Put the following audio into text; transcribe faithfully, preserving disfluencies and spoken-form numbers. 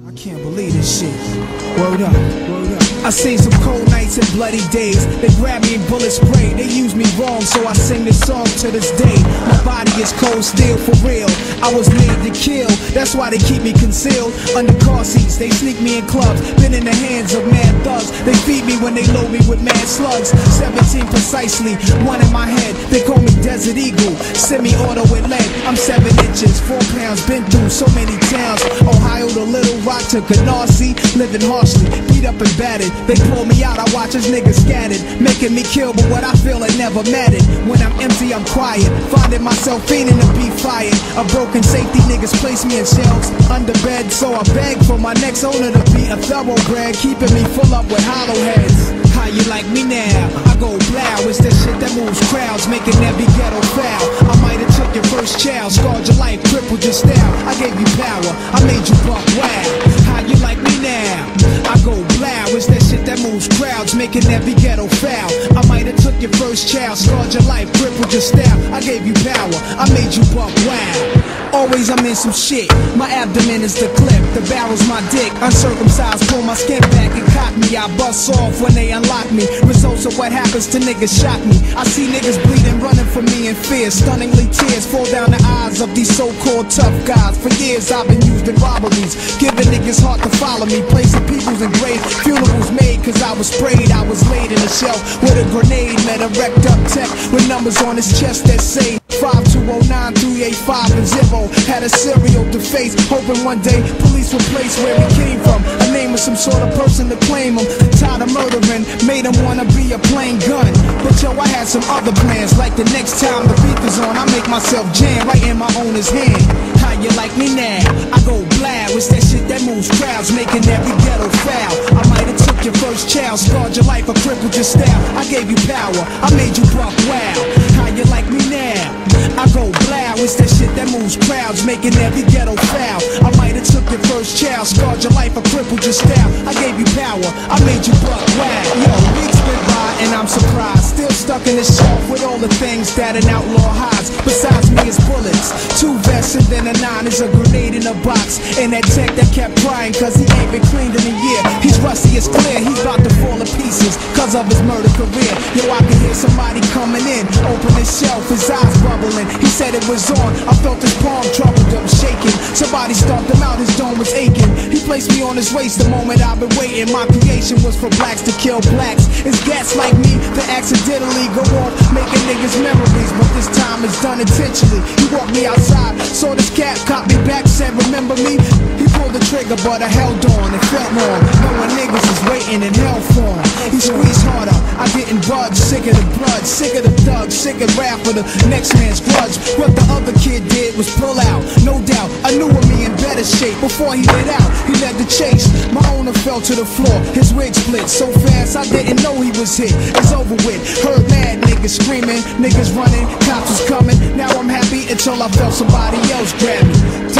I can't believe this shit. Word up, word up. I seen some cold nights and bloody days. They grab me and bullet spray. They use me wrong, so I sing this song to this day. My body is cold steel for real. I was made to kill, that's why they keep me concealed under car seats. They sneak me in clubs, been in the hands of mad thugs. They feed me when they load me with mad slugs. Seventeen precisely, one in my head. They call me Desert Eagle, semi-auto with lead. I'm seven inches, four pounds. Been through so many towns. Ohio to Little Rock to Canarsie, living harshly, beat up and battered. They pull me out, I watch as niggas scattered, making me kill, but what I feel it never mattered. When I'm empty, I'm quiet, finding myself fiending to be fired. A broken safety, niggas place me in shelves under bed, so I beg for my next owner to be a thoroughbred, keeping me full up with hollow heads. How you like me now? I go blow, it's that shit that moves crowds, making every ghetto foul. I might have took your first child, scarred your life, crippled your style. I gave you power, I made you buck wow. How you like me now? I go blow, it's that shit that moves crowds, making every ghetto foul. I might have took your first child, scarred your life, crippled your style. I gave you power, I made you buck wow. Always I'm in some shit, my abdomen is the clip, the barrel's my dick. Uncircumcised, pull my skin back and cock me. I bust off when they unlock me. Results of what happens to niggas shock me. I see niggas bleeding, running from me in fear. Stunningly tears fall down the eyes of these so-called tough guys. For years I've been used in robberies, giving niggas heart to follow me, placing peoples in graves. Funerals made cause I was sprayed. I was laid in a shelf with a grenade. Met a wrecked up tech with numbers on his chest that say five two oh nine three eight five and zero. Had a serial to face, hoping one day police would place where he came from. A name of some sort of person to claim him. Tired of murdering, made him wanna be a plain gun. But yo, I had some other plans. Like the next time the beat is on, I make myself jam right in my owner's hand. How you like me now? I go blow, it's that shit that moves crowds, making every ghetto foul. I might have took your first child, scarred your life, or crippled your style. I gave you power, I made you buck wow. How you like me now? I go blow, it's that shit that moves crowds, making every ghetto foul. I might have took your first child, scarred your life, or crippled your style. I gave you power, I made you buck wow. Yo, weeks went by and I'm surprised, still stuck in the shelf with all the things that an outlaw hides. Besides me is bullets, two vests and then a nine is a grenade in a box. And that tech that kept crying cause he ain't been cleaned in a year. He's rusty, it's clear, he's about to fall to pieces cause of his murder career. Yo, I can hear somebody coming in, open his shelf, his eyes bubbling. He said it was on, I felt his palm troubled up, shaking. Somebody stomped him out, his dome was aching. He placed me on his waist the moment I've been waiting. My creation was for blacks to kill blacks. It's gats like me that accidentally go off, making niggas memories. But this time it's done intentionally. He walked me outside, saw this cat, caught me back, said remember me? He pulled the trigger but I held on, it felt wrong, knowing niggas is waiting in hell for him. He squeezed harder, I didn't budge, sick of the blood, sick of the thugs, sick of rap for the next man's grudge. What the other kid did was pull out, no doubt, I knew of me in better shape. Before he lit out, he led the chase. My owner fell to the floor, his wig split so fast I didn't know he was hit. It's over with, heard mad niggas screaming, niggas running, cops was coming. Now I'm happy until I felt somebody else grab me.